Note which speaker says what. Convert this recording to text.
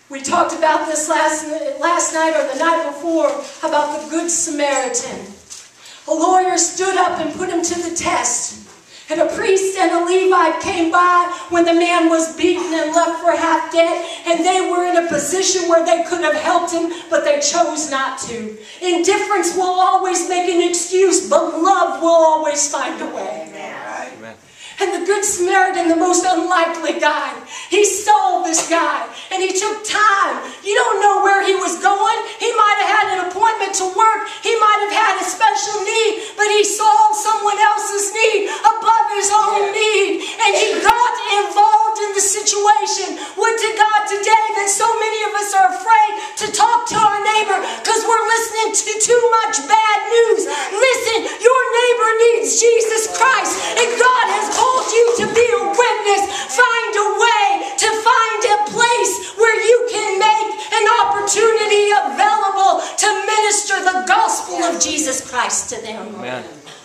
Speaker 1: We talked about this last night or the night before, about the Good Samaritan. A lawyer stood up and put him to the test. And a priest and a Levite came by when the man was beaten and left for half dead. And they were in a position where they could have helped him, but they chose not to. Indifference will always make an excuse, but love will always find a way.
Speaker 2: Amen.
Speaker 1: And the Good Samaritan, the most unlikely guy, he saw this guy and he took time. You don't know where he was going. He might have had an appointment to work. He might have had a special need, but he saw someone else's need above his own need. And he got involved in the situation. Would to God today that so many of us are afraid to talk to our neighbor because we're listening to too much bad news. Listen, your neighbor needs Jesus Christ, and God has called you to be a witness. Find a way to find a place where you can make an opportunity available to minister the gospel of Jesus Christ to them.
Speaker 2: Amen.